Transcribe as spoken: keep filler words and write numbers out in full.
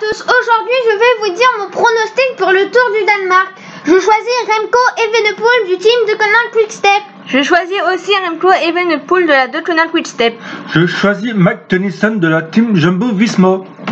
tous, aujourd'hui je vais vous dire mon pronostic pour le Tour du Danemark. Je choisis Remco Evenepoel du team de Canal Quick-Step. Je choisis aussi Remco Evenepoel de la De Canal Quick-Step. Je choisis Mike Tennyson de la team Jumbo Visma.